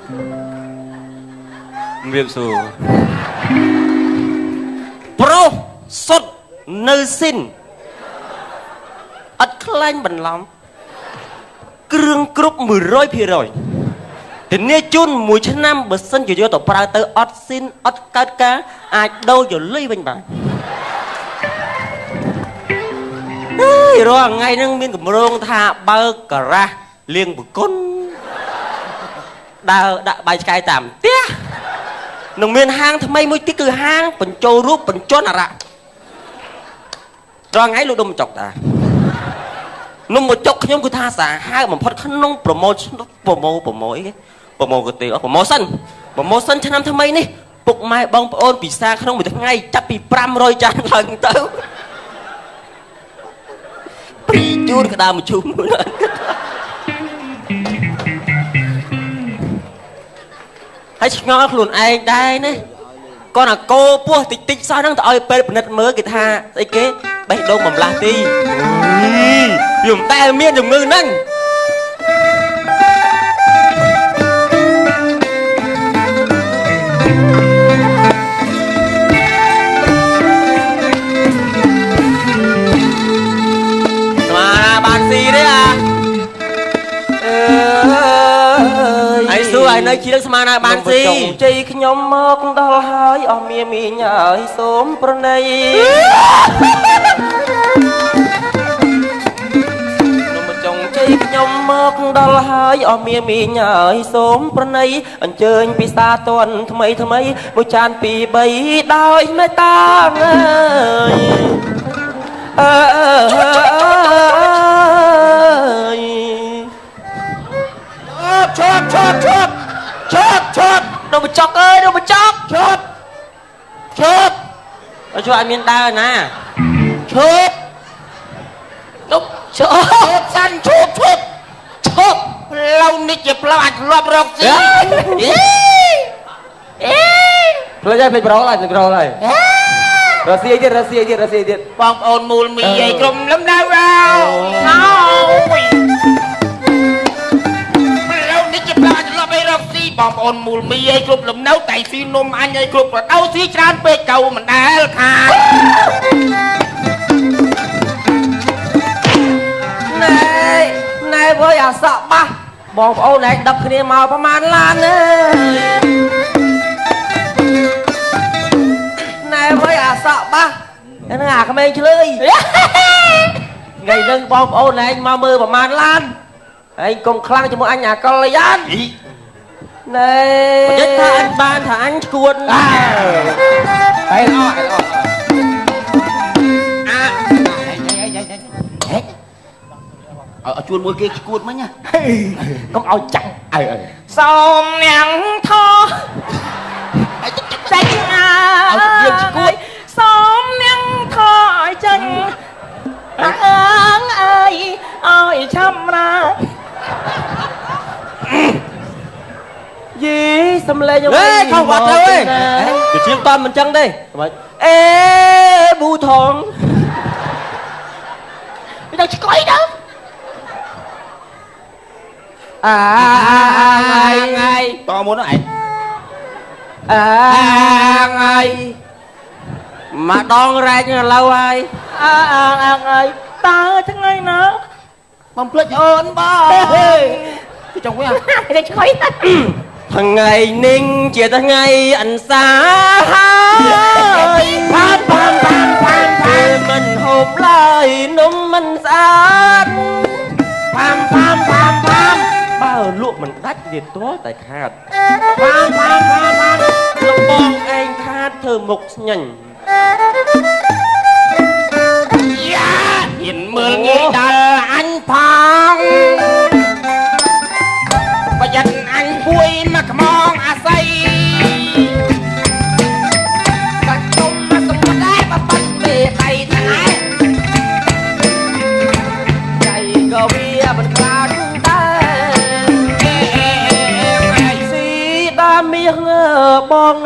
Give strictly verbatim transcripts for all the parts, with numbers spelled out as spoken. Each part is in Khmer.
เรียบสูโปรสดเนื้อสิ้นอัดคล้ายบันล้ำเครื่องกรุ๊ปมือร้อยพี่ร้อยแต่เนี่ยจุนมวยชนะเบอร์เซนอยู่เยอะต่อปลาเตอร์อัดสิ้นอัดกัดกาอาจโดนอยู่เลยเป็นแบบเฮ้ยรอไงนั่งมีกับโรงท่าเบิกกระระเลี้ยงบุกก้นดาวดาใบสกายต่ำเตี้ยหนุ่มเมียนห้างทำไมมือที่คือห้างเป็นโจรูปเป็นโจนอะไรรอไงลูกดมจอกตานุ่มmột chốc nhóm của tha xả hai một phát khăn nông promotion promo promo ấy promo cái tiền promotion promotion cho năm tham mấy nè bục mai bong ôn bị xa không bị ngay chắc bị pram rồi chán lần tới bị chun cái đào một chút nữa hãy ngon luôn ai đây nè con là cô pua tịch tịch sao đang tại bên bên mới cái tha ấy kế bây đâu mà la ti dùng tay miên dùng ngư nângมาบานซีด้วยอ่ะไอ้สู้ไอ้nơi chi đấtมาบานซีจีขยมมอกดอลหายอเมียมีหน่อยสมประเนยขยมมอกดอลหายอเมียมีหน่อยสมประเนยอันเชิญปีศาจตนทำไมทำไมมุจานปีใบดอยไม่ตางเออชอบชอบชอบชอบชอบโดนมาจอกเอ้ยโดนมาจอกชอบชอบเอาช่วยอันเมียนตานะชอบนกชอบสั้นชอบชอบชอบเรานี่เจ็บเราอัดรอบรอบสิเราจะเป็นเพราะอะไรเป็นเพราะอะไรรัสเซียเดียดรัสเซียเดียดรัสเซียเดียดปองโอนมูลมีไอ้กลมล้ำดาวเราเรานี่เจ็บเราอัดรอบไปรอบสิปองโอนมูลมีไอ้กลมล้ำดาวแต่ซีนมอันไอ้กลมกระเต้าซีจานเปเก่ามันได้ค่ะนายนายเพื่ออยากสอบปะบอกโอ้นายดับคะแนนมาประมาณล้านเลยนายเพื่ออยากสอบปะนั่นหาขมิ้นเฉลยไงนึงบอกโอ้นายมามือประมาณล้านไอ้กงคลั่งจะมึงอันอยากกอลยันนายจะทานบานทานกวนไปอ้อไปอ้อเอาชวนมวยเกย์กวนมั้ยเนี่ยต้องเอาจังเออส้มเหนียงทอจังเอาเยี่ยมกวนส้มเหนียงทอจังเอิงเอ้ยเอาไอ้ช้ำนะยี่สำเร็จยังไงเข้าวัดเลยเดี๋ยวเชียงตอนมันจังได้เอ๊บูทองไม่ต้องชิคอยนะà ngày ngày to muốn này à ngày mà đón ra như là lâu ai à à ngày ta tháng ngày nữa mong plek ơn ba cái chồng của anh khói thằng ngày ninh chia thằng ngày anh xa phan phan phan phan phan mình hộp lại nôm mình xa phan phan phan phan bao lụa mình đắt việt tốt tại khát phan phan phan phan lộc bong anh khát thơ mục nhành nhìn mưa nghĩ đà anh phong và dành anh vui mà mong à say đặt chung mà sung có đá mà bắt về tay thằng ấy chạy gò bia mình khát bong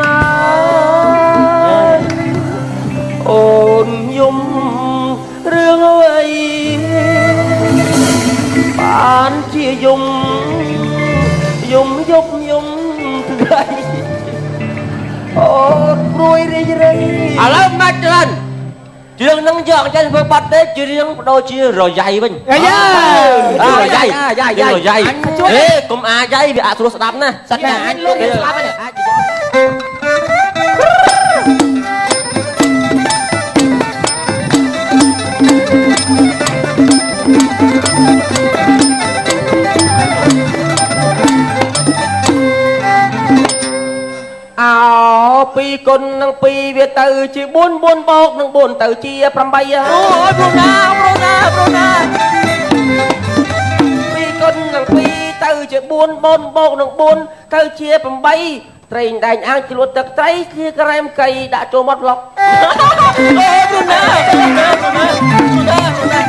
ai ôn dung rương ơi bán chia dung dung giúp dung អូព្រួយរីករាយឥឡូវមកច្រើនជឿងនឹងយកចេះធ្វើបាត់ទេជឿងបដូរជារយ៉ៃវិញអាយ៉ារយ៉ៃយ៉ាយ៉ារយ៉ៃហេកុំអាយ៉ៃវាអត់ស្រួលស្ដាប់ណាសិតតែអញលោកគេស្ដាប់ហ្នឹងអាចអោពីគុណនឹងពីវាទៅជាបួនបួនបោកនឹងបួនទៅជាប្រាំបីអូយប្រូណាប្រូណាប្រូណាពីគុណនឹងពីទៅជាបួនបួនបោកនឹងបួនទៅជាប្រាំបីត្រីដែងអាំងជ្រលក់ទឹកត្រីជាក្រែមកៃដាក់ចូលមាត់ប្លុកអូយប្រូណាប្រូណាប្រូណាប្រូណា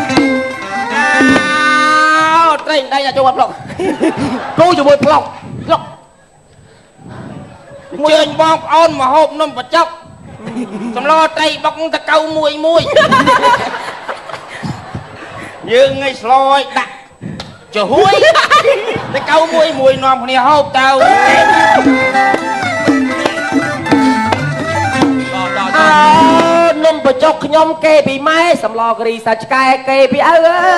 អូត្រីដែងដាក់ចូលមាត់ប្លុកគូជាមួយប្លុកប្លុកជើញបងប្អូនមកហូបនំបច្ចុកសម្លត្រីបុកតកៅមួយមួយយើងងាយស្លយដាក់ចំហួយតកៅមួយមួយនាំគ្នាហូបទៅអើនំបច្ចុកខ្ញុំគេពីម៉ែសម្លការីសាច់ឆ្កែគេពីឪអើ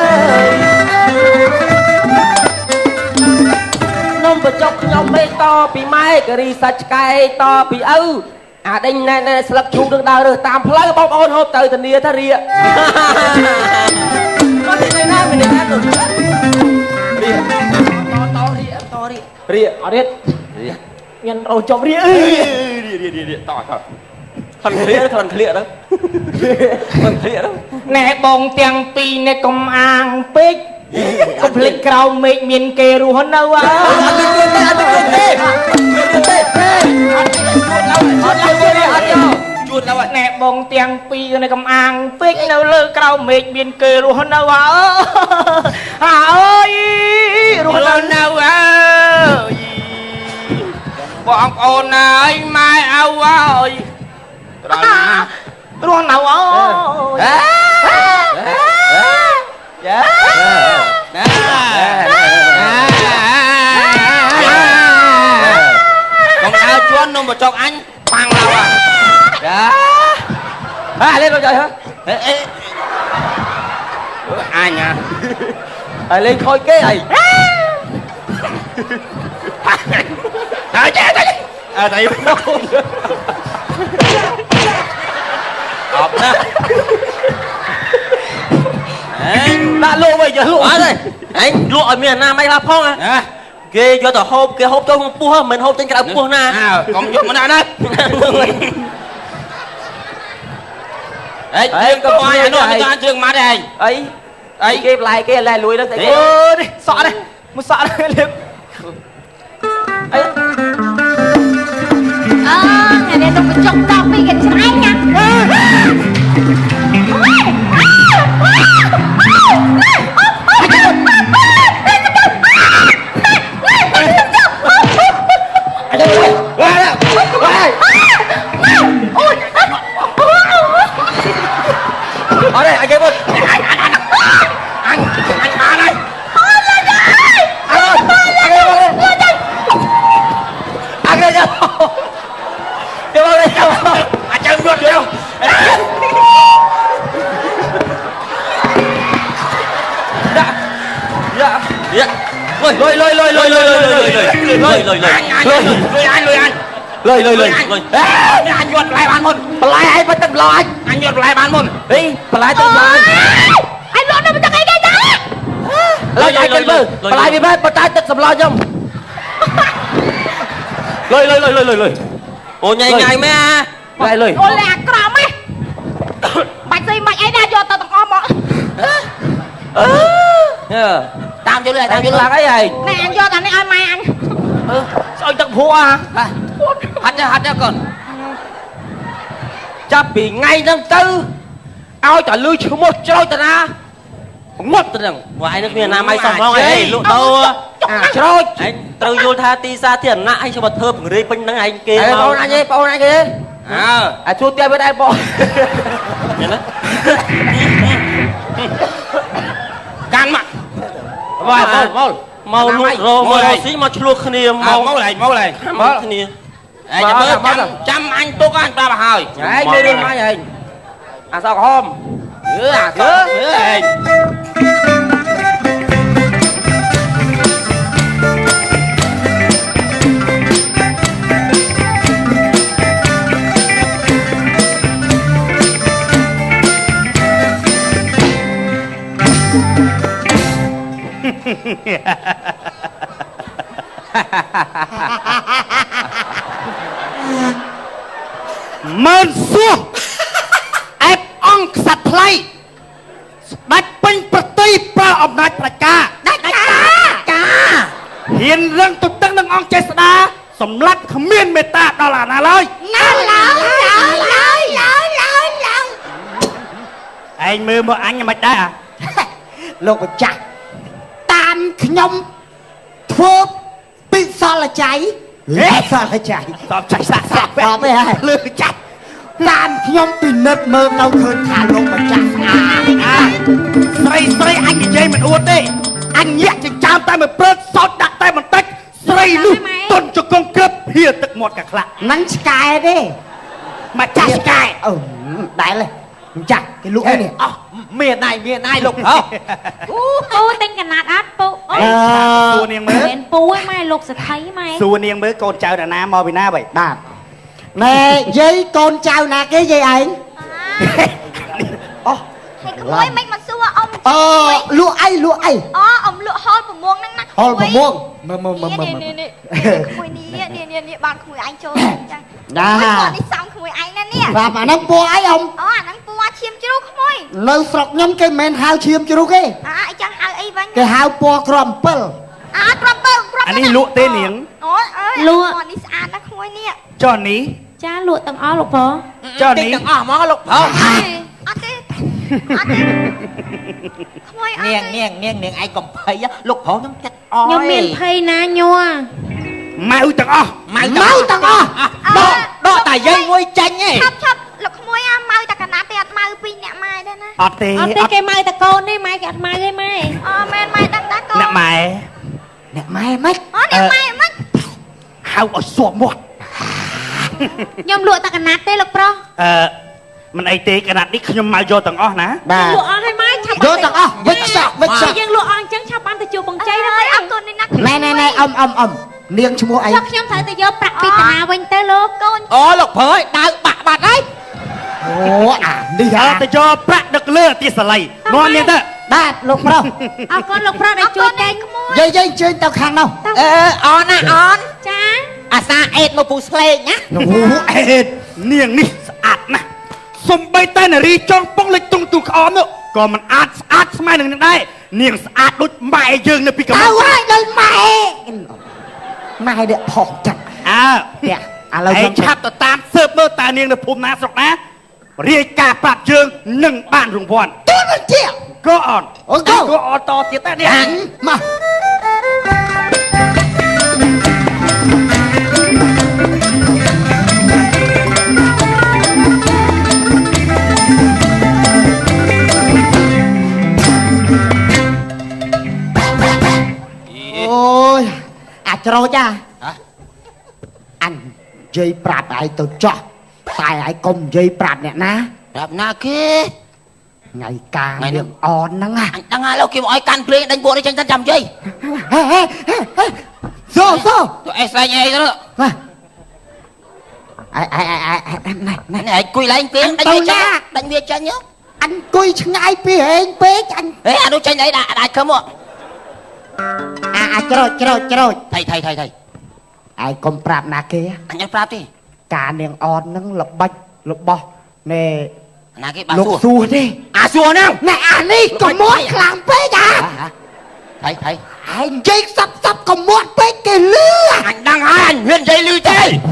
នំបច្ចុកខ្ញុំមេតពីម៉ែការីសាច់ឆ្កែតពីឪអាដេញណែណែស្លឹកឈូកនឹងដើររើសតាមផ្លូវបងប្អូនហូបទៅធានាថារៀកអត់ទេណាមិនណាទៅរៀកតតរៀកតរៀករៀកអត់រៀករៀកមានអូចប់រៀកអើយរៀករៀករៀកតតខនឃ្លៀខនឃ្លៀទៅខនឃ្លៀទៅណែបងទាំងពីរនេះកុំអាងពេកកុំភ្លេចក្រោមមេឃមានគេរស់នៅអើអត់ទេអត់ទេអត់ទេអត់ទេអត់ទេអត់យកជួតឡើយណែបងទាំងពីរនេះកុំអាងពេកនៅលើក្រោមមេឃមានគេរស់នៅអើអើយរស់នៅនៅអើយបងប្អូនអើយម៉ែឪអើយត្រង់ណារស់នៅអើយចាណាកុំអើជន់នំបច្ចុកអញប៉ាំងឡើយចាហ่าលេងទៅហ៎អេអញហើយលេងខូចគេអីហើយចេះទៅអើតែអបណាដាក់លក់វិញលក់អត់ទេអញលក់ឲ្យមានអាណាមិនឡាផងណាគេយកទៅហូបគេហូបចូលក្នុងពោះមិនហូបចេញក្រៅពោះណាអើកុំយកមកដាក់ណាអេយើងក៏អាយអានោះទៅអានជើងម៉ាត់ឯងអីអីគេបន្លែគេលែលួយទៅស្អីអូនេះសក់នេះមួយសក់នេះលៀបអីអើថ្ងៃនេះទៅបញ្ចុកតពីគេច្រែងណាអរេអាគេមកអញអញអញអញអញបានហើយអើលេចអើអាគេមកលេចអាគេយកគេមកលេចអាចចាំយត់យកយ៉ាយ៉ាលុយលុយលុយលុយលុយលុយលុយលុយលុយលុយលុយលុយលុយអញលុយអញលុយលុយលុយលុយអញយត់បន្លែបានមុនបន្លែអីបើទឹកបន្លែអញយត់បន្លែបានមុនហីបន្លែទឹកបន្លែអញលក់នៅទឹកអីគេតាលុយអញទៅមើលបន្លែវាបែបបើតែទឹកសម្លខ្ញុំលុយលុយលុយលុយលុយអូញ៉ៃញ៉ៃមែនអាលុយអូលែអាក្រមហ៎បាច់ស្អីបាច់អីណាយកទៅទាំងអស់មកអឺតាមយល់តាមយល់ឡើងអីហើយណែអញយកអានេះឲ្យម៉ែអញអឺស្អុយទឹកភក់ហ៎ហាត់ទៅហាត់ទៅកូនចាប់ពីថ្ងៃហ្នឹងទៅឲ្យតែលឺឈ្មោះច្រោចតាណាងត់ទៅហ្នឹងវាយនេះមានអនាម័យសំឡងអីលក់ដូរច្រោចឯងត្រូវយល់ថាទីសាធារណៈឲ្យខ្ញុំមកធ្វើពង្រាយពេញហ្នឹងឯងគេបងអូនអញទេបងអូនអញគេអើអាជួទៀតវាដែរបងមែនទេកាន់មកមកមកមកលក់រោមកស៊ីមកឆ្លោះគ្នាមកមកឡើងមកឡើងមកគ្នា ai chấm chấm chấm anh tôi có anh ta mà hỏi ai đi đi mai vậy à sao hôm nữa à nữa nữa anh mơn xua ép ong sạch play bạch pinh bật ti pra ông nát bạch ca đại ca ca hiền răng tụt tăng nâng ong chết đá sầm lát khăm miên mê ta đó là nà lời nà lời lời lời lời lời lời anh mơ mơ anh nhà mạch đá à លោកបច្ចាស់តាមខ្ញុំធ្វើពីសល់ចៃហេសល់ចៃតបចាច់សាក់សាក់តបឯងលឺចាស់តាមខ្ញុំពិនិត្យមើលនៅឃើញថាលោកបច្ចាស់ស្អាតអាស្រីស្រីអញនិយាយមិនអួតទេអញញាក់ចិញ្ចើមតែមួយព្រឹកសោតដាក់តែបន្តិចស្រីនោះតុនជង្គង់ក្រឹបហៀទឹកមាត់កាខ្លាក់ហ្នឹងឆ្កែទេមកចាស់ឆ្កែអឺដែលចាស់គេលក់អីនេះអោះមានណៃមានណៃលោកហ៎អូពូទិញកណាត់អត់ពូអូសួរនាងមើលមិនពូឯម៉ែលោកសថៃម៉ែសួរនាងមើលកូនចៅតាណាមកពីណាបីបាទណែយាយកូនចៅណាគេយាយឯងអូហើយក្មួយមិនមកសួរអ៊ំអឺលក់អីលក់អីអូអ៊ំលក់ហលប្រមងហ្នឹងណាហលប្រមងមើលមើលមើលមើលនេះនេះក្មួយនេះនេះនេះនេះបានក្មួយឯងចូលចឹងណានេះសំក្មួយឯងណានេះបាទអាហ្នឹងពណ៌អីអ៊ំអូអាហ្នឹងពណ៌ឈាមជ្រូកក្មួយនៅស្រុកខ្ញុំគេមិនមែនហៅឈាមជ្រូកទេអើអញ្ចឹងហៅអីវិញគេហៅពណ៌ក្រំអំពិលអើក្រំបើក្រំអានេះលក់ទេនាងអូអើលក់នេះស្អាតណាក្មួយនេះចុះនេះចាលក់ទាំងអស់លោកប្រុសចុះនេះទាំងអស់ហ្មងលោកប្រុសអត់ទេអត់ទេក្មួយអត់នាងនាងនាងនាងឯងកំភៃលោកប្រុសខ្ញុំចិត្តអយខ្ញុំមានភ័យណាញ័រម៉ៅទាំងអស់ម៉ៅទាំងអស់ដកដកតែយើងមួយចាញ់ឯងឆាប់ឆាប់លោកក្មួយអាម៉ៅតែកណាត់ទេអត់ម៉ៅពីរអ្នកម៉ែដែរណាអត់ទេអត់ទេគេម៉ៅតកូននេះម៉ែគេអត់ម៉ៅទេម៉ែអូមែនម៉ែដឹងដែរកូនអ្នកម៉ែអ្នកម៉ែមិនអូអ្នកម៉ែមិនហៅឲ្យសួរមាត់ខ្ញុំលក់តែកណាត់ទេលោកប្រុសអឺមិនអីទេកណាត់នេះខ្ញុំមកយកទាំងអស់ណាបាទលក់អស់ហើយម៉ែឆាប់យកទាំងអស់វិចសក់វិចសក់យើងលក់អស់អញ្ចឹងឆាប់បានទៅជួបបងចៃណាអើយអរគុណនេះណាណែណែណែអ៊ំអ៊ំអ៊ំនាងឈ្មោះអីចុះខ្ញុំត្រូវទៅយកប្រាក់ពីតាណាវិញទៅលោកកូនអូលោកភើយដៅបាក់បាត់ហើយអូអានេះហើហ่าទៅយកប្រាក់ដឹកលើទីសល័យនាំនាងទៅបាទលោកប្រុសអរគុណលោកប្រុសដែលជួយតែយាយយាយជើញទៅខាងនោះអឺអនណាអនចាអាសាអេតមកពូស្លេកណាអូអេតនាងនេះស្អាតណាស់សំបីតែនារីចង់ពងលេចទុងទូក្អមនោះក៏មិនអាចស្អាតស្មើនឹងនាងដែរនាងស្អាតដូចម៉ែយើងនៅពីកំទៅណើតហើយដល់ម៉ែម៉ែនេះផុសចឹងអើនេះឥឡូវឯខ្ញុំងឆាប់ទៅតាមស៊ើបមើលតើនាងនៅភូមិណាស្រុកណារាយការណ៍ប្រាប់យើងនឹងបានរង្វាន់ទៅនឹងជាក៏អនអូកូក៏អនតទៀតដែរនេះអញមកអូយអាចច្រោចអាអញនិយាយប្រាប់ឯងទៅចោះតែឯងកុំនិយាយប្រាប់អ្នកណាប្រាប់ណាគេថ្ងៃការនាងអនហ្នឹងណាអញដឹងហើយលោកគេមកឲ្យកាន់ភ្លេងដេញពួកនេះចឹងទៅចាំជ័យហេហេហេសូសូទៅអេស្អែកអីទៅណាអៃអៃអៃអៃណែណែនេះឯងគួយឡើងពេងដេញវាចាដេញវាចាញ់អញអង្គុយឆ្ងាយពីហេងពេកអញហេអានោះចាញ់អីដាក់ដាក់ខឹមមកអាអាច្រោចច្រោចច្រោចថៃថៃថៃថៃឯងកុំប្រាប់ណាគេអញប្រាប់ទេការនាងអនហ្នឹងល្បិចរបស់ណែណាគេបាទលោកសួរសួរទេអាសួរហ្នឹងណែអានេះកុំមាត់ខ្លាំងពេកអាថៃថៃឯងនិយាយសັບសັບកុំមាត់ពេកគេលឺអញដឹងហើយអញហ៊ាននិយាយលឺទេ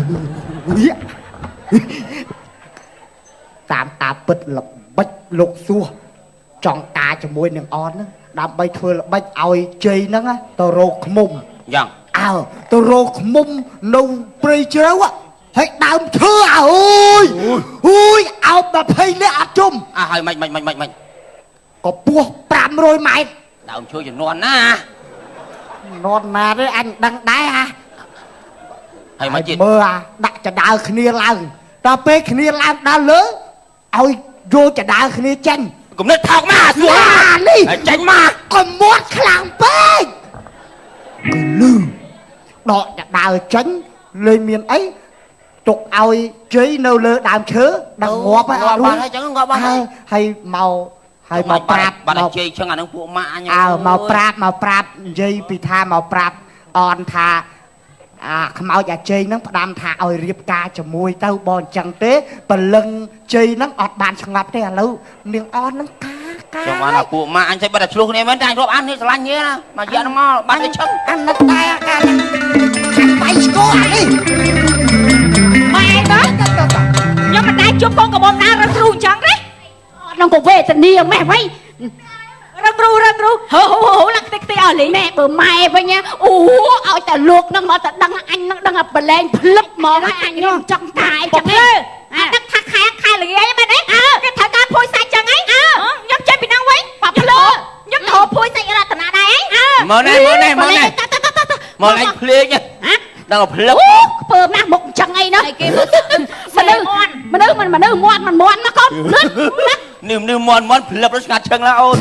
តាមតាពិតល្បិចលោកសួរចង់ការជាមួយនឹងអនហ្នឹងដើម្បីធ្វើល្បិចឲ្យជ័យហ្នឹងទៅរកឃុំយ៉ាងអើទៅរកឃុំនៅព្រៃជ្រៅហើយដើមឈើអើយអូយអោបยี่สิบនាក់អត់ជុំអើហើយមិនមិនមិនមិនមិនក៏ពោះfive hundredម៉ែត្រដើមឈើជំនាន់ណានន់ណាទេអញដឹងដែរហ่าហហើយមកទៀតមើលអាដាក់ចដាវគ្នាឡើងដល់ពេលគ្នាឡើងដល់លើឲ្យយកចដាវគ្នាចេញគំនិតថោកមកស្រួលនេះចេញមកកុំមាត់ខ្លាំងពេកលឺដកចដាវចេញលេងមានអីទុកឲ្យជ័យនៅលើដើមឈើដល់ងាប់ហើយអត់រួចហើយចឹងងាប់ហើយហើយមកហើយមកប្រាប់បាត់ជ័យចឹងអានឹងពួកម៉ាក់អញអើមកប្រាប់មកប្រាប់និយាយពីថាមកប្រាប់អនថាអាខ្មោចអាជ័យហ្នឹងផ្ដាំថាឲ្យរៀបការជាមួយទៅបងអញ្ចឹងទេព្រលឹងជ័យហ្នឹងអត់បានស្ងប់ទេឥឡូវនាងអនហ្នឹងការការចឹងបានអាពួកម៉ាក់អញស្អីបាត់តែឆ្លោះគ្នាមែនតែអញរាប់អាននេះស្រឡាញ់គ្នាណាមកយកហ្នឹងមកបាត់ទៅឈឹងអាណិតតែការហ្នឹងខាងបៃស្គរអានេះម៉ែតើខ្ញុំមិនដែរជួបកូនកបំណារឹងគ្រូអញ្ចឹងទេក្នុងកវេទនាម៉ែវិញរឹងគ្រូរឹងគ្រូហូហូហូឡើងខ្ទេចខ្ទេអស់លេងម៉ែបើម៉ែវិញអូឲ្យតែលោកនឹងមកតែដឹងអញនឹងដឹងតែបលែងភ្លឹបហ្មងអញនឹងចង់តាអញ្ចឹងទេអាដឹកថាខែខែល្ងាយមែនទេគេត្រូវការភួយសាច់ចឹងហីខ្ញុំចេញពីហ្នឹងវិញប៉ភ្លើខ្ញុំទៅភួយសាច់រតនាដែរហីមើលនេះមើលនេះមើលនេះមើលអញភ្លេងដល់ភ្លឹបធ្វើម៉ាស់មុខអញ្ចឹងអីណាគេមនុស្សមនុស្សមិនមនុស្សមាត់មិនមាត់ណាកូនលឿននេះនេះមន់មន់ភ្លឹបដល់ស្ងាត់ឈឹងណាអូន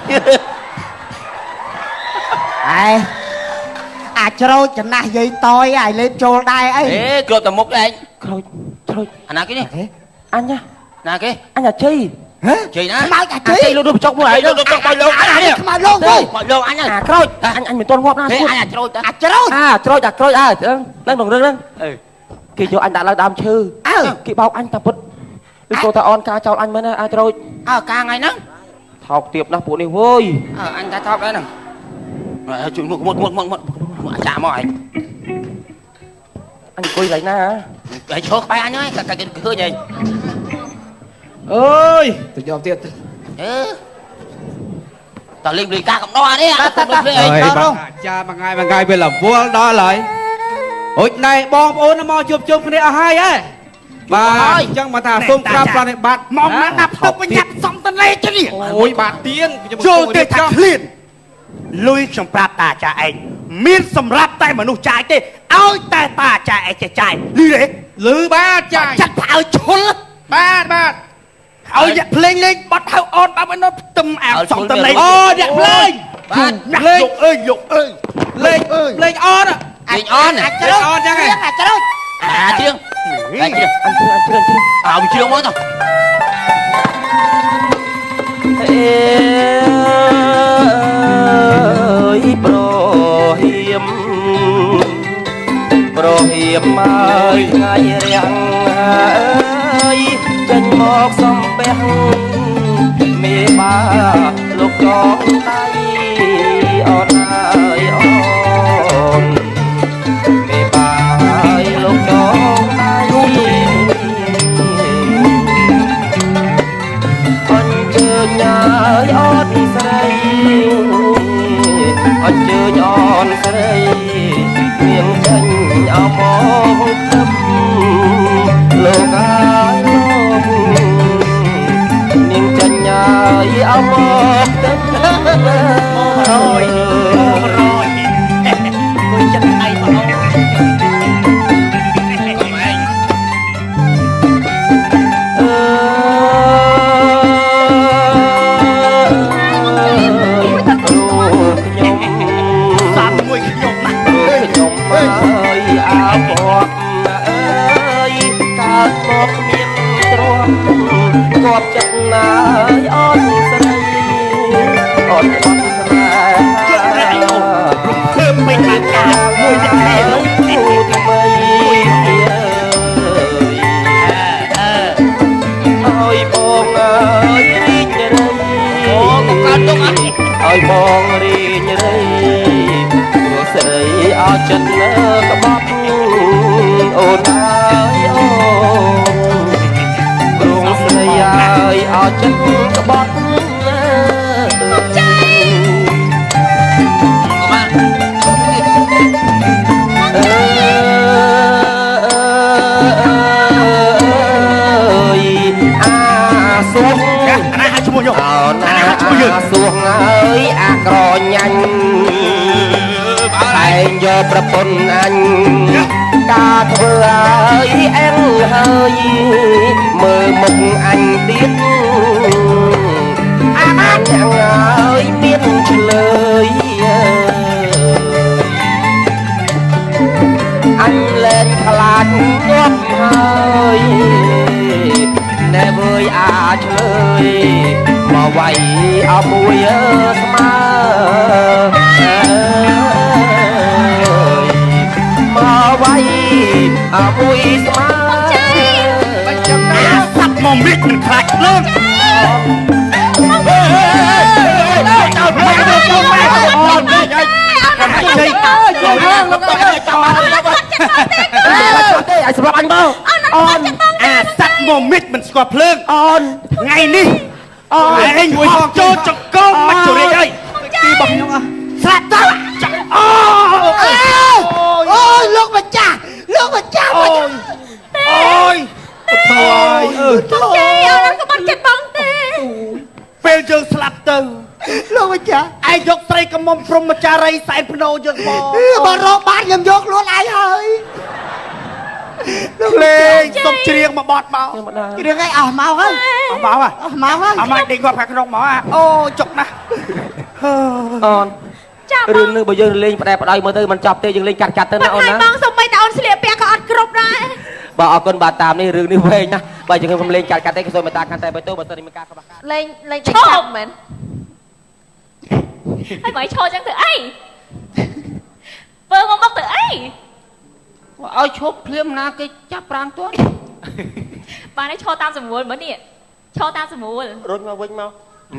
អេអាចច្រូចចំណាស់យាយតយឲ្យលេបចូលដែរអីអេគ្រប់តែមុខឯងក្រូចក្រូចអាណាគេនេះអញណាគេអញអាជ័យហ៎ជ័យណាខ្មោចអាជ័យជ័យលោកលោកចុកមួយហើយលោកចុកបាយលោកអញនេះខ្មោចលោកទៅបាយលោកអញអាក្រូចអញអញមិនទាន់ងាប់ណាស្គួតអញអាច្រូចអាចច្រូចអាច្រូចអាក្រូចអើហ្នឹងក្នុងរឿងហ្នឹងគេយកអញដាក់ឡើងដើមឈើអើគេបោកអញតាពុតឬក៏តាអនការចោលអញមែនណាអាច្រូចអើការថ្ងៃហ្នឹងថោកទៀបណាស់ពួកនេះវយអើអញថាថោកដែរហ្នឹងជួយមុខមុខមុខមុខមុខអាចាមកឯងអញអង្គុយឡើងណាហើយឈរក្បែរអញហើយគេឃើញឯងអើយទៅយកទៀតអឺតលេងលេងការកំដរនេះអត់ទៅលេងអីចាមួយថ្ងៃមួយថ្ងៃវារវល់ដល់ហើយអូចណៃបងប្អូនមកជួបជុំគ្នាអស់ហើយហ៎បាទអញ្ចឹងមកថាសូមក្រាបប្រណិប័តមកណាដាក់ទឹកបញ្ញាប់សំតលេទៅនេះអូយបាទទៀនចូលទៅថាឃ្លានលុយខ្ញុំប្រាប់តាចាឯងមានសម្រាប់តែមនុស្សចាយទេឲ្យតែតាចាឯងចេះចាយលឺទេលឺបាទចាយចាត់ឲ្យឈុលបាទបាទឲ្យអ្នកភ្លេងលេងបត់ហៅអូនបើមិនផ្ទឹមអាសំតលេងអូអ្នកភ្លេងបាទលេងអើយលោកអើយលេងលេងអនលេងអនអាចច្រូចអនចឹងហ៎អាចច្រូចអាជឿងអាជឿងអញជឿងអញជឿងជឿងអើជឿងមកទៅអេអើយប្រហៀមប្រហៀមមកថ្ងៃរាំងអើយចេញមកសំពះមេបាលោកកងដៃអូនអើយអូនមេបាលោកកងដៃអញ្ជើញអើយអូនស្រីអញ្ជើញអូនស្រីនាងចេញអោមកទឹមលោកអើយលោកនាងចេញអើយអោមកទឹមរយរយគួយចិត្តដៃបងអូនគាត់ចិត្តណាយអូនស្រីអូនបាត់ស្នេហាចិត្តណាយអូនរំភើបមិនបានការមួយចិត្តទេគូថ្មីអើយបងអើយរីករាយអូកកើតទុកអត់អើយបងរីករាយព្រោះស្រីអោចិត្តលើក្បត់អូនអើយអូស្រីអើយអត់ចិត្តក្បត់ចៃមកអើយអាសួងណាឈ្មោះយកអូនណាឈ្មោះយកសួងអើយអាក្រញាញ់ឯងយកប្រពន្ធអញការទៀតអាម៉ាត់ទាំងអើយមានឆ្លើយអញលែងខ្លាចងាប់ហើយណែវើយអាចឆ្លើយមកវាយអមួយស្មើមកវាយអមួយស្មើបាច់ចាំអាសាប់មកមិចមិនខ្លាចលើកចោលមកទៅចោលមកអូនយាយយាយចូលឡើងលោកទៅចោលទេឲ្យសម្រាប់អញមកអូនអាសាប់មកមិចមិនស្គាល់ភ្លើងអូនថ្ងៃនេះអូនឯងជួយហោះចូលចង្កងមកជរិយអើយទីបងខ្ញុំអ่ะស្លាប់ទៅអូអូយលោកម្ចាស់លោកម្ចាស់អូយអូយអូយអឺទេអូនក៏មិនចិត្តបងទេពេលយើងស្លាប់ទៅលោកម្ចាស់ឯងយកស្រីកមុំព្រំចារីសែនភ្នោយើងមកបើរកបានខ្ញុំយកខ្លួនឯងហើយលោកលេងសុំច្រៀងមកបត់មកច្រៀងឲ្យអស់មកហើយអស់មកហ៎អស់មកហើយអស់មកដេកគាត់ខាងក្នុងមកអូចុកណាស់អូនចាំរឿងនេះបើយើងលេងផ្ដែផ្ដៅមើលទៅមិនចប់ទេយើងលេងកាត់កាត់ទៅណាអូនណាបងសុំបីតើអូនស្លៀកពាក់ក៏អត់គ្រប់ដែរបាទអរគុណបាទតាមនេះរឿងនេះវែងណាស់បើយើងខ្ញុំលេងកាត់កាត់ទេគឺសូមមេត្តាកាន់តែបើទៅបើសិនមានការក្បះការលេងលេងតែចាប់មែនហើយបើឈរចឹងទៅអីបើមកមកទៅអីឲ្យឈប់ភ្លាមណាគេចាប់ប្រាំងទាន់បានឲ្យឈរតាមសម្រួលមើលនេះឈរតាមសម្រួលរុញមកវិញមក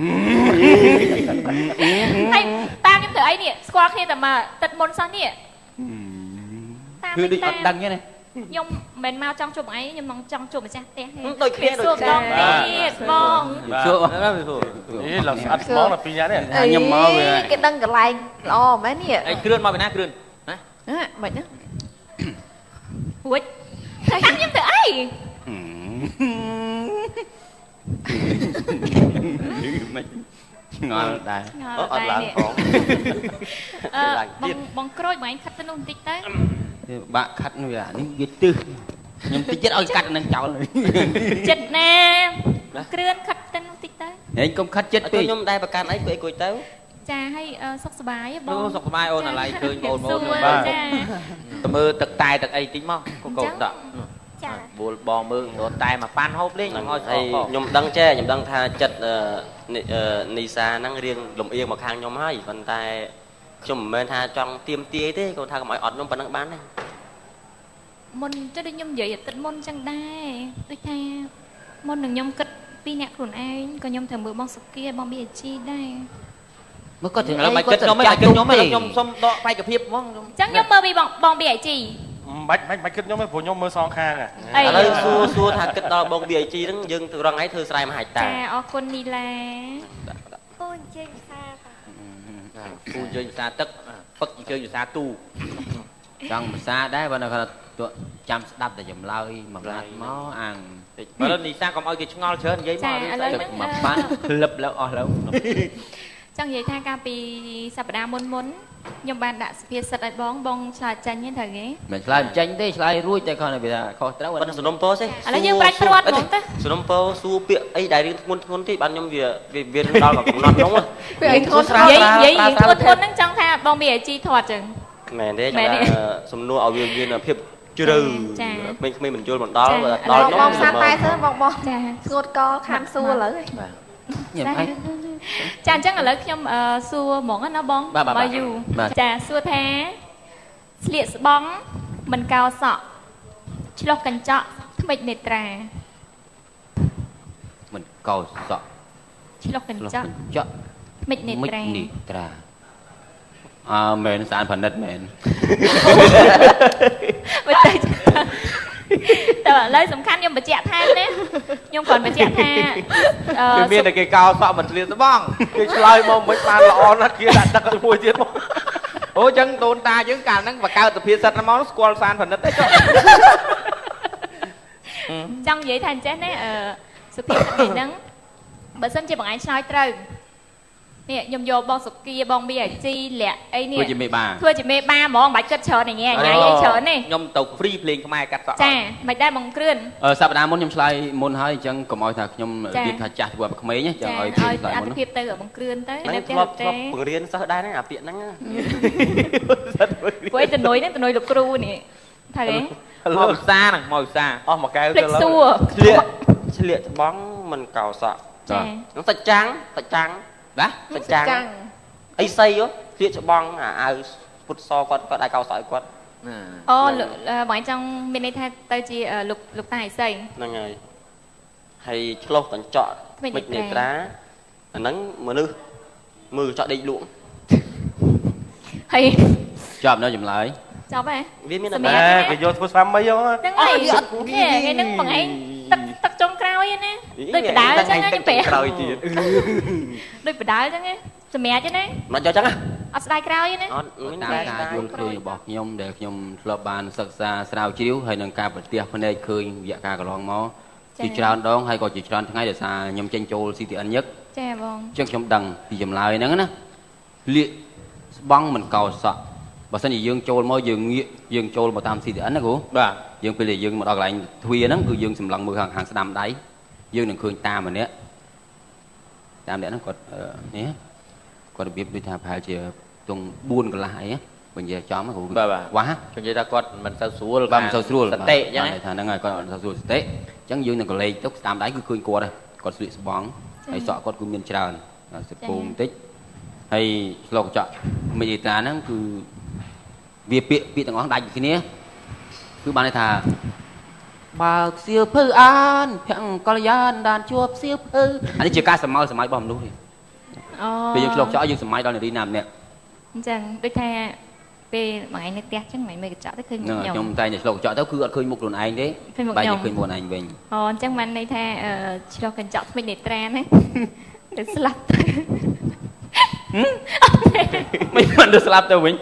ហើយតាមខ្ញុំទៅអីនេះស្គាល់គ្នាតែមកទឹកមុនសោះនេះតាមគឺដូចអត់ដឹងទេណាខ្ញុំមិនមកចង់ជួបអីខ្ញុំចង់ជួបម្ចាស់ផ្ទះទេដូចគ្នាដូចគ្នាទៀតបងជួបអេឡងស្អាតស្មងដល់ពីរយ៉ាងនេះខ្ញុំមកវាគេដឹងកន្លែងល្អមែននេះអីគ្រឿនមកពីណាគ្រឿនណាមិនណារួចហើយខ្ញុំទៅអីមិនឆ្ងល់ដែរអត់ឡើងផងអឺបងបងក្រូចបងឯងខិតទៅនោះបន្តិចទៅបាក់ខាត់វានេះវាទឹះខ្ញុំតិចចិត្តឲ្យកាត់នឹងចោលចិត្តណាគ្រឿនខិតទៅនោះតិចទៅហេកុំខិតចិត្តពេកខ្ញុំដែរប្រកាន់អីពេលអីគួយទៅចាឲ្យសុខសប្បាយបងសុខសប្បាយអូនអាឡៃឃើញបងបងបាទទៅមើលទឹកតែទឹកអីតិចមកកូនដាក់ចាបួលបងមើលរត់តែមកប៉ាន់ហូបលេងខ្ញុំឲ្យខ្ញុំដឹងចេះខ្ញុំដឹងថាចិត្តនីសាហ្នឹងរៀងលំអៀងមកខាងខ្ញុំហើយប៉ុន្តែខ្ញុំមិនមែនថាចង់ទៀមទាយទេគាត់ថាកុំឲ្យអត់ខ្ញុំប៉ុណ្ណឹងបានទេមុនទៅដូចខ្ញុំនិយាយអាទិត្យមុនចឹងដែរដូចថាមុននឹងខ្ញុំគិតពីអ្នកខ្លួនឯងក៏ខ្ញុំត្រូវមើលបងសុគាបងប៊ីអាជីដែរមើលគាត់ถึงឥឡូវមិនគិតខ្ញុំមិនគិតខ្ញុំទេខ្ញុំសុំដកបេក្ខភាពហ្មងចឹងខ្ញុំមើលពីបងបងប៊ីអាជីមិនមិនមិនគិតខ្ញុំទេព្រោះខ្ញុំមើលសងខាងឥឡូវសួរសួរថាគិតដល់បងប៊ីអាជីហ្នឹងយើងទៅរងថ្ងៃធ្វើស្រែមហាច់តាចាអរគុណនីឡាអូនជើងសាពូជើញភាសាទឹកពឹកជើញភាសាទូចង់ភាសាដែរបើនៅគាត់ចាំស្ដាប់តែចម្លើយមកឡាត់មកអាំងតិចបើនីសាកុំឲ្យគេឆ្ងល់ច្រើននិយាយមកទឹកមកប៉ាក្លឹបแล้วអស់แล้วចង់និយាយថាកាលពីសប្តាហ៍មុនមុនខ្ញុំបានដាក់សុភាសិតឲ្យបងបងឆ្លើយចាញ់ទេត្រូវទេមិនឆ្លើយចាញ់ទេឆ្លើយរួចតែគាត់ថាខុសត្រូវប៉ុន្តែសំណុំពោទេឥឡូវយើងប្រាច់ព្រាត់ហ្មងទៅសំណុំពោសួរពាក្យអីដែលរៀងធ្ងន់ធ្ងន់តិចបានខ្ញុំវាវាដល់កំណត់ខ្ញុំពាក្យអីធ្ងន់ធ្ងន់និយាយនិយាយធ្ងន់ធ្ងន់ហ្នឹងចង់ថាបងមានអាជីធាត់ចឹងមែនទេចាំសំនួរឲ្យវាមានភាពជ្រៅក្មេងៗមិនយល់មិនដល់ដល់ខ្ញុំបងសាតែទៅបងបងចាស្ងួតកខានសួរឥឡូវញ៉ាំអីចាអញ្ចឹងឥឡូវខ្ញុំសួរហ្មងណាបងបើយូចាសួរថាស្លៀកស្បង់មិនកោសក់ឆ្លុះកញ្ចក់ថ្មិចនេត្រាមិនកោសក់ឆ្លុះកញ្ចក់ថ្មិចនេត្រានេត្រាអើមែនស្អាតផនិតមែនមិនទេតែឥឡូវសំខាន់ខ្ញុំបញ្ជាក់ថែមណាខ្ញុំគ្រាន់បញ្ជាក់ថាគឺមានតែគេកោសក់មិនស្លៀកស្បង់គេឆ្លើយមកមិនបានល្អណាស់គេដាក់ទឹកឲ្យមួយទៀតមកអូចឹងដូនតាយើងកាលហ្នឹងបកើតសុភាសិតមកស្គាល់សានផនិតទេចុះចង់និយាយថាអញ្ចេះណាសុភាសិតនេះហ្នឹងបើសិនជាបងឯងឆ្លើយត្រូវញ nè nhom vô bong sụp kia bong bia chi lẹ ấy nè thưa chị mẹ bà thưa chị mẹ ba món bạch cất chờ này nghe nhảy ấy chờ này nhom tàu free plane không ai cắt sọ cha mày đã bằng cơn ờ sao bà muốn nhom slide muốn hỏi chẳng có mọi thật nhom việc thà chặt qua bậc mấy nhé chẳng hỏi ơi ăn tiếp tới ở bằng cơn tới nãy cái học học bậc riêng sao đây đấy à tiện lắm với tình nối đấy tình nối lục cru nè thầy màu xa này màu xa ô một cái lịch xua liệt liệt bóng mình cào sọ nó sạch trắng sạch trắng đó sạch trắng ấy xây á liệt bóng à ai phút so con có đại cào sỏi con ô bọn trong bên đây thay tay chi lục lục tài xây năng ngày hay lâu còn chọn mình để đá nắng mà nư mưa chọn định luộng hay chọn nó dùm lại chọn vậy viên miếng này phải vô phút mấy đó nâng này nè cái nâng bằng ấy tắc tắc trong cao vậy nè đôi phải đá chứ nghe bẻ đôi phải đá chứ nghe sờ mẹ chứ nè mà cho chắc à ở đây cao vậy nè đá đá vô khơi bọt nhom để nhom lọp bàn sặc xa sao chiếu hay nâng cao bật tia bên đây khơi dạ ca cả lon mó chị tròn đón hay còn chị tròn ngay để xa nhom tranh châu xí anh nhất chè vâng trước nhom đằng thì dùm lại nắng á liệt băng mình cầu sọ bà sao gì dương châu mới dương nghĩa dương châu mà tam xí anh đó của bà dương bây giờ dương một đợt lại thuê nó cứ dương sầm lần mưa hàng hàng sẽ đâm đáy dương đừng khơi ta mà nè tam để nó còn nè còn biết đi tham phải chỉ tung buôn còn lại á bây giờ chó nó cũng quá cho nên ta còn mình sao xua ba mình sao xua tệ nhá thằng nó ngày còn sao xua tệ chẳng dương đừng còn lấy tốc tam đáy cứ khơi qua đây còn suy bóng hay sọ con cũng miên tràn sẽ bùng tích hay lọc chọn mình gì ta nó cứ việc bị bị thằng ngón đánh cái này cứ ban này thà bà siêu phư an thằng con gian đàn chuột siêu phư anh ấy chỉ ca sầm mai sầm mai bom luôn đi bây giờ lọc chọn dương sầm mai đó là đi nằm nè chẳng đôi thay về mà anh ấy tét chắc mày mày chọn tới khơi một nhom trong tay này lọc chọn tới cứ khơi một lần anh đấy bài này khơi một anh mình ờ chắc mình đây thay chỉ lo cần chọn mình để trend đấy để slap mấy bạn được slap đâu mình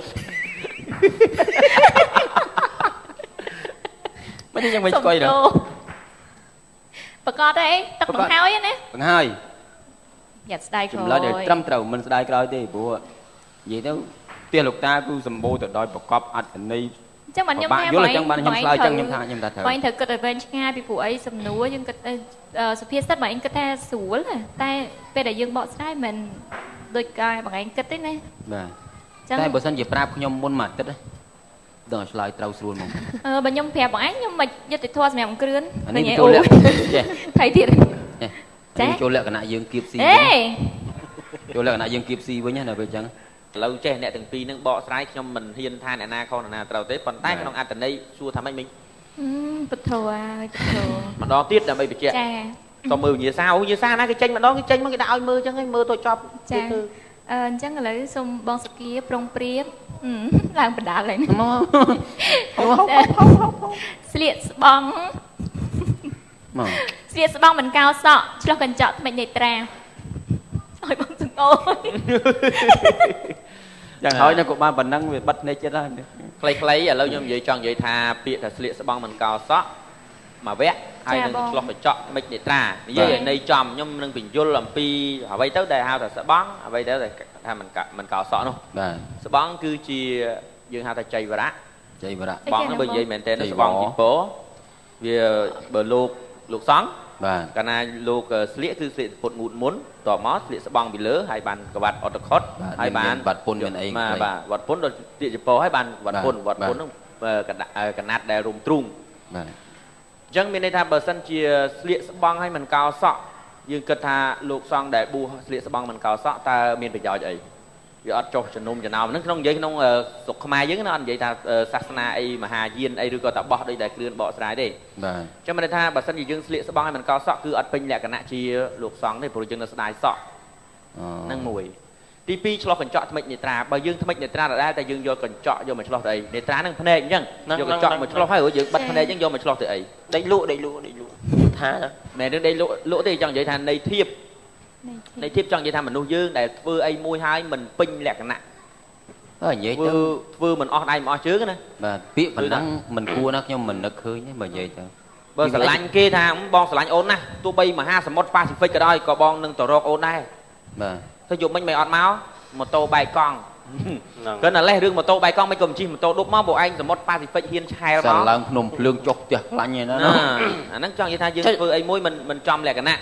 mấy đứa chẳng phải coi được bà con đấy tập bằng hai ấy nè bằng hai nhặt đai rồi lấy để trăm trầu mình đai coi đi bố vậy đó tiền lục ta cứ sầm bô từ đôi bọc cọp ăn ở đây chắc mình nhâm nhớ là chẳng bạn nhâm slide chẳng nhâm tha nhâm ta thở bạn thử cất ở bên ngay bị phụ ấy sầm núa nhưng cất sự phía sát bạn cất ta sủa là ta về để dương bỏ slide mình đôi cài bằng anh cất đấy nè แต่បើសិនជាប្រាប់ខ្ញុំមុនមួយអាទិត្យដល់ឆ្លើយត្រូវស្រួលមកអឺបើខ្ញុំប្រាប់បងឯងខ្ញុំមិនយុទ្ធធម៌សម្រាប់គ្រឿននេះចូលលក្ខចេះថៃទៀតចាចូលលក្ខណៈយើងគៀបស៊ីចូលលក្ខណៈយើងគៀបស៊ីវិញណាដល់ពេលអញ្ចឹងឥឡូវចេះអ្នកទាំងពីរនឹងបកស្រាយខ្ញុំមិនហ៊ានថាអ្នកណាខុសអ្នកណាត្រូវទេប៉ុន្តែក្នុងអត្ថន័យសួរថាម៉េចមិញពុទ្ធោហើយពុទ្ធោម្ដងទៀតដើម្បីបញ្ជាក់ចាតើមើលវិញ្ញាសាវិញ្ញាសាណាគេចេញម្ដងគេចេញមកគេដាក់ឲ្យមើលអញ្ចឹងហើយមើលទៅចប់ចាអឺអញ្ចឹងឥឡូវសូមបងសុគាប្រុងព្រៀបឡើងបដាល់ហើយមកស្លៀកស្បង់មកស្លៀកស្បង់មិនកោសក់ឆ្លោះកញ្ចក់ថ្មិចនេត្រាឲ្យបងសង្អូយ៉ាងហើយនៅក៏បានប៉ុណ្ណឹងវាបិទភ្នែកចិត្តហើយខ្លីៗឥឡូវខ្ញុំនិយាយចង់និយាយថាពាក្យថាស្លៀកស្បង់មិនកោសក់មកវគ្គហើយនឹងឆ្លោះកញ្ចក់ថ្មិចនេត្រានិយាយឲ្យន័យចំខ្ញុំនឹងបញ្យល់អំពីអ្វីទៅដែលហៅថាស្បង់អ្វីទៅដែលថាមិនកមិនកោសក់នោះបាទស្បង់គឺជាយើងហៅថាចៃវរៈចៃវរៈបងនោះបើនិយាយមែនតើស្បង់ជីពោវាបើលោកលោកសង្ឃបាទកាលណាលោកស្លៀកគឺស្លៀកពុតងូតមុនតមកស្លៀកស្បង់ពីលើហើយបានក្បាត់អត់តខុតហើយបានបាត់ពុនមានអីបាទវត្តពុនដល់ស្លៀកជីពោហើយបានវត្តពុនវត្តពុននោះកណាត់ដែលរុំទ្រូងបាទអញ្ចឹងមានន័យថាបើសិនជាស្លៀកស្បង់ហើយមិនកោសក់យើងគិតថាលោកសង្ឃដែលបួសស្លៀកស្បង់មិនកោសក់តើមានប្រយោជន៍អីវាអត់ចុះជំនុំចំណោមហ្នឹងក្នុងនិយាយក្នុងស្រុកខ្មែរយើងណាអត់និយាយថាសាសនាអីមហាយានអីឬក៏តាបោះដូចដែលគ្រឿនបកស្រាយទេបាទអញ្ចឹងមានន័យថាបើសិនជាយើងស្លៀកស្បង់ឲ្យមិនកោសក់គឺអត់ពេញលក្ខណៈជាលោកសង្ឃទេព្រោះយើងនៅស្ដាយសក់ហ្នឹងមួយទីពីរឆ្លោះកញ្ចក់ថ្មិចនេត្រាបើយើងថ្មិចនេត្រាដដែលតែយើងយកកញ្ចក់យកមកឆ្លោះទៅអីនេត្រាហ្នឹងភ្នែកអញ្ចឹងយកកញ្ចក់មកឆ្លោះហើយយើងបិទភ្នែកអញ្ចឹងយកមកឆ្លោះទៅអីដេកលក់ដេកលក់ដេកលក់ថាមែនរឿងដេកលក់លក់ទេចង់និយាយថានៃធៀបនៃធៀបចង់និយាយថាមនុស្សយើងដែលធ្វើអីមួយហើយមិនពេញលក្ខណៈអើនិយាយទៅធ្វើមិនអស់ដៃមិនអស់ជើងណាបាទពាក្យប៉ុណ្ណឹងមិនគួរណាខ្ញុំមិននឹកឃើញទេបើនិយាយទៅបើស្រឡាញ់គេថាបងស្រឡាញ់អូនណាទោះបីមហាសមុទ្រប៉ាស៊ីហ្វិកក៏ដោយក៏បងនឹងទៅរកអូនដែរបាទ thôi dùng mình mày ọt máu một tô bài con cái là lấy rương một tô bài con mấy cầm chi một tô đốt máu bộ anh rồi một ba thì phải hiên hai đó là nôm lương chọc tiệt lạnh như nó à nó cho như thay dương vừa ấy môi mình mình tròn lẹ cái nè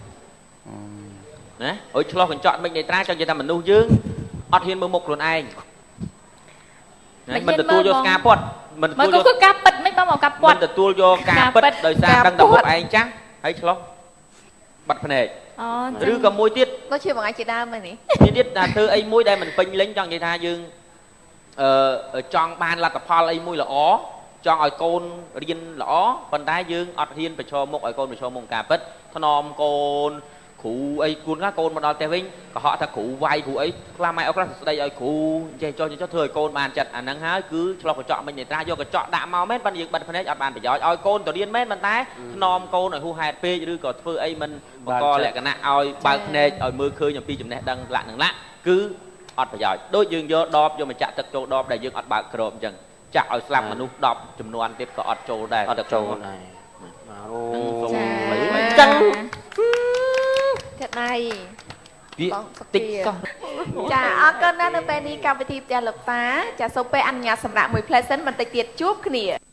nè ôi cho mình chọn mình để tra cho người ta mình nuôi dương ọt hiên mưa một luôn anh mình tự tua vô cá bột mình tua vô cá bịch mấy bao màu cá bột mình tự tua vô cá bịch đời xa đang đọc một anh chắc thấy chưa bật phần này rư có môi tiết có chưa bằng anh chị đam mày nè như tiết là từ ấy môi đây mình phình lên cho người ta dương ờ chọn ban là tập pha ấy môi là ó chọn ở côn riêng lõ phần đá dương ọt hiên phải cho một ở côn phải cho một cá bịch thon nom côn cụ ấy cuốn các côn mà đòi tè vinh có họ ta cụ vay cụ ấy làm mày ông ra đây ở cụ chơi cho cho thời côn bàn chặt anh nắng hái cứ cho cái chọn mình để ra vô cái chọn đạm màu mét ban dựng bật phần đấy bàn phải giỏi oi côn tổ điên mét bàn tay nom côn ở hu hai p chứ có phơi ấy mình co lại cái nạ oi bao này oi mưa khơi nhầm pi chấm này đang lạ nắng lạ cứ ọt phải giỏi đôi dương vô đọp vô mà chặt thật trâu đọp để dương ọt bạc cờ chừng chặt oi slap mà nút đọp chấm nuan tiếp có ọt trâu đây ọt trâu này trắng cái này tích chà ở con đó nó bên đi cam với thịt chà lợp phá chà sô pe ăn nhà sầm rạ mùi pleasant mình tịch tiệt chúp kia